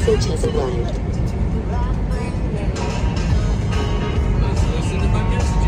message has arrived. Let's listen to my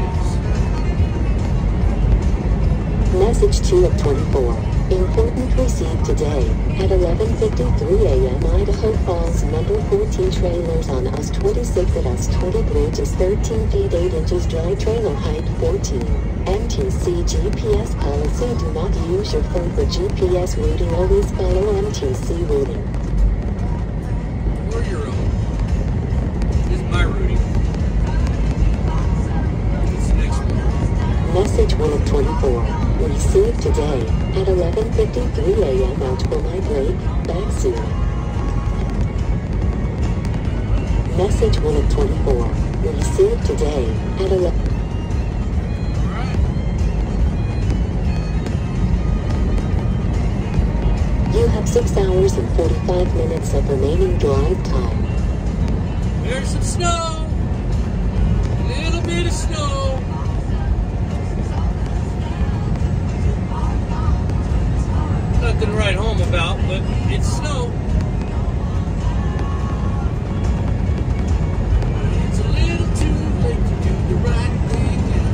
messages. Message 2 of 24. Important received today. At 11:53 a.m. Idaho Falls number 14 trailers on US-26 at US-20 bridge is 13 feet 8 inches dry trailer height 14. MTC GPS policy: do not use your phone for GPS routing, always follow MTC routing. Or your own. This is my routing. What's the next one? Message 1 of 24. Received today. At 11:53 a.m. out for my break, back soon. Message 1 of 24. Received today. At 11. You have 6 hours and 45 minutes of remaining drive time. There's some snow. A little bit of snow. Nothing to write home about, but it's snow. It's a little too late to do the right thing now.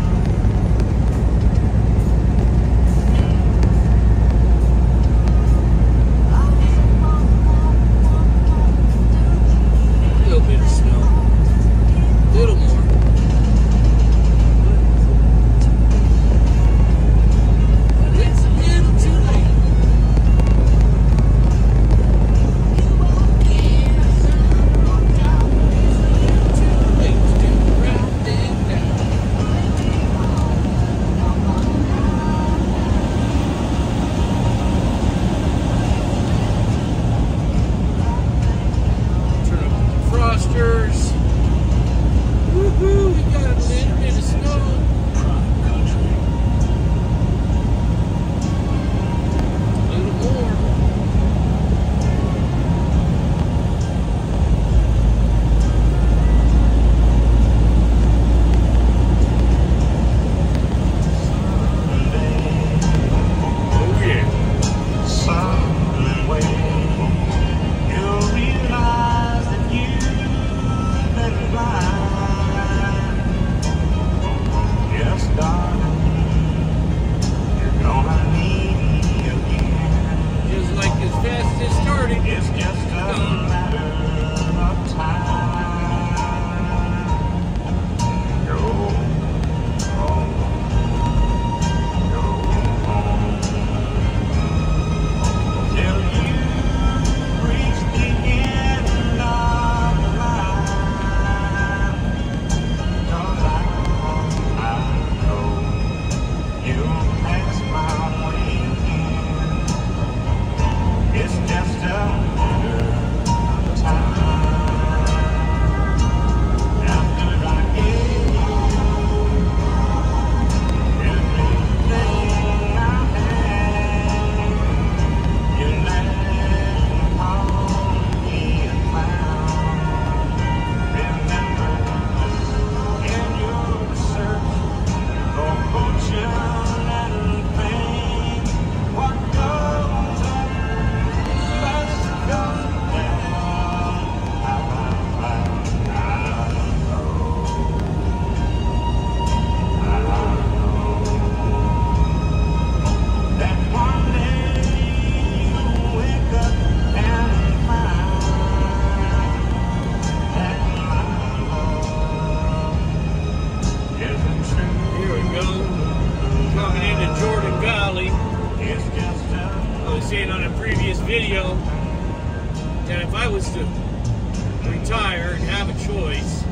A little bit of snow. A little more. It's a little too late. Woohoo, we got a little bit of snow. A little more. Oh yeah. Just like as fast as it started, it's just a matter of time. Go home. Go home. Till you reach the end of the line. 'Cause I know you'll pass my way again. It's just a matter of time. After I give you everything I had, you let call me a clown. Remember, in your search for fortune and fame, what goes up must come down. I know that one day you'll wake up and find that my love isn't true. Here we go. Coming into Jordan Valley. It's just I was saying on a previous video that if I was to retire and have a choice,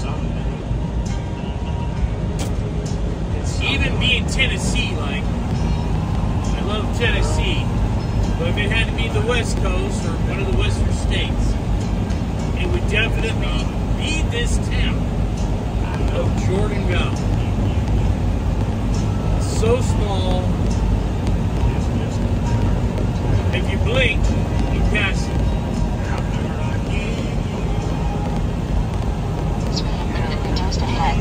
even be in Tennessee, like, I love Tennessee, but if it had to be the West Coast or one of the western states, it would definitely be this town of Jordan Valley. It's so small. If you blink, you pass it. Just ahead.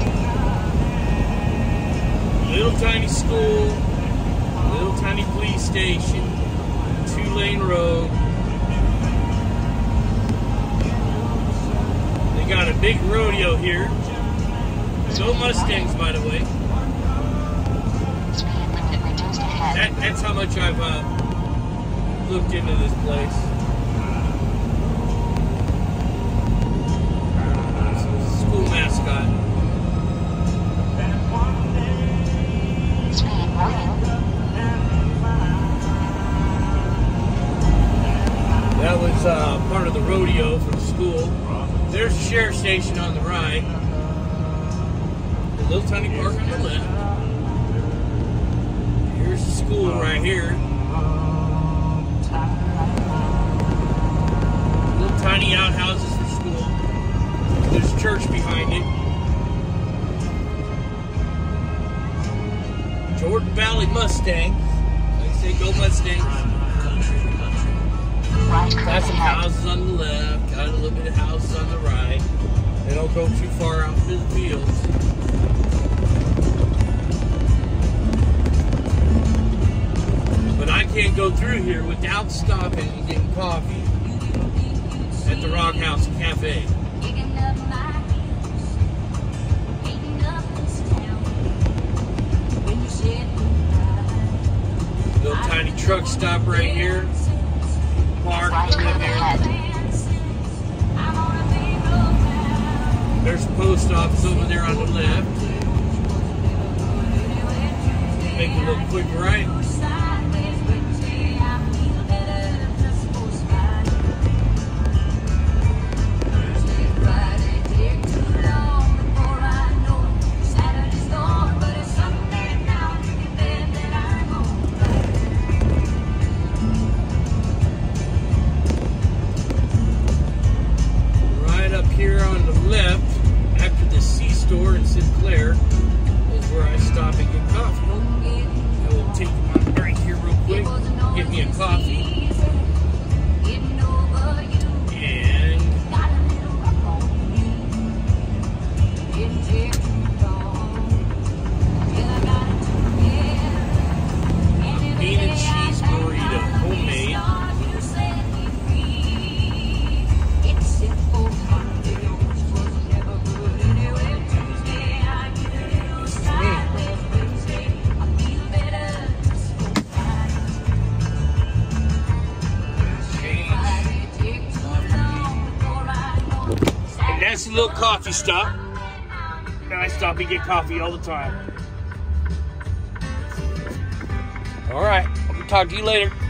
Little tiny school, little tiny police station, 2-lane road. We got a big rodeo here. No Mustangs, by the way. That's how much I've looked into this place. School mascot. That was part of the rodeo for the school. There's the sheriff's station on the right. A little tiny park on the left. Here's the school right here. Little tiny outhouses for school. There's a church behind it. Jordan Valley Mustangs. Like I say, go Mustangs. Got some houses on the left, got a little bit of houses on the right. They don't go too far out through the fields. But I can't go through here without stopping and getting coffee at the Rock House Cafe. Little tiny truck stop right here. Park right there. There's a post office over there on the left. Make a little quick right. Here on the left, after the C-store in Sinclair, is where I stop and get coffee. I will take my break here real quick, get me a coffee, and bean and cheese burrito, homemade. That's a little coffee stop. And I stop and get coffee all the time. All right, I'll talk to you later.